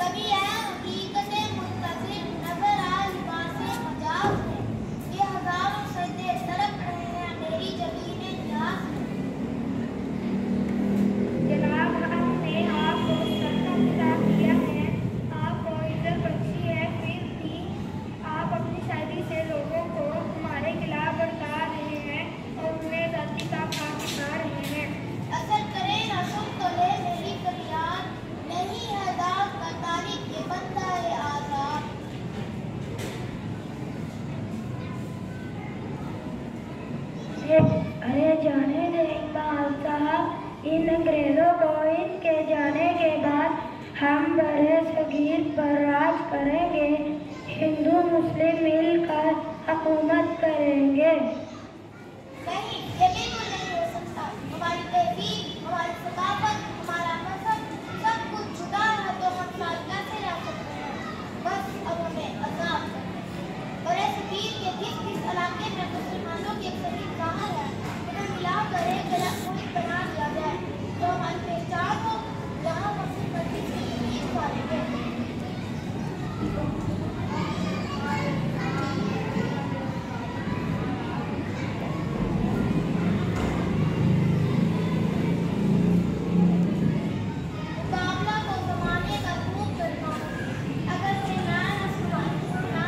कभी है हकीकतें मुंतज़िर नज़र आ लिबासे मजाज में, ये हजारों सजदे तड़प रहे हैं मेरी जबीने नियाज़ में। जनाब हमने आपको सत्ता अता किया है, आपको इज्जत बख्शी है, फिर भी आप अपनी शायरी से लोगों को हमारे खिलाफ भड़का रहे हैं और उन्हें जाति का खाक दिखा रहे हैं। असर करे ना सुन तो ले मेरी फरियाद, नहीं है दाग का तारीख ये बंदा है आजाद। अरे जाने दे इकबाल साहब, इन अंग्रेजों को इनके जाने के बाद हम बड़े सगीर पर राज करेंगे, हिंदू मुस्लिम मिलकर हुकूमत करेंगे। नहीं, ये बिल्कुल नहीं हो सकता। हमारी तहजीब, हमारी सकाफत, हमारा मजहब सब कुछ जुदा है तो हम साथ कैसे रह सकते हैं? बस अब हमें आजाद करना है। और ऐसे पीर के किस इलाके में मुसलमानों की अक्सरियत कहाँ है, उन्हें मिलाकर एक मुल्क बना दिया जाए तो हम पहचान हो, जहाँ हम अपनी मर्जी से जिंदगी गुजारेंगे। मुकाबला तो ज़माने का खूब करना, अगर से मैं न सुनाई ना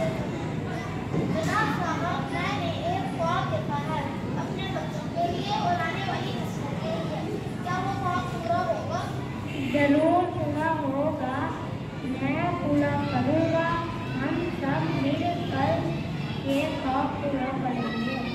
जनाब साहब, मैंने एक ख्वाब देखा है अपने बच्चों के लिए और आने वाली नस्लों के लिए। क्या वो ख्वाब पूरा होगा? जरूर पूरा होगा, मैं पूरा करूँगा, हम सब मिलकर ये ख्वाब पूरा करेंगे।